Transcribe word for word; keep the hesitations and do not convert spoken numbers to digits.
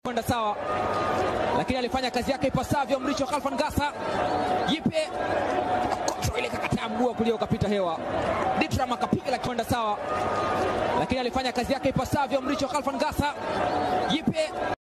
kwenda sawa, lakini alifanya kazi yake ipasavyo. Mrisho Khalfan Ngasa Yipe control ile kakataa mguu kulia ukapita hewa. Ditram akapiga la kwenda sawa, lakini alifanya kazi yake ipasavyo. Mrisho Khalfan Ngasa Yipe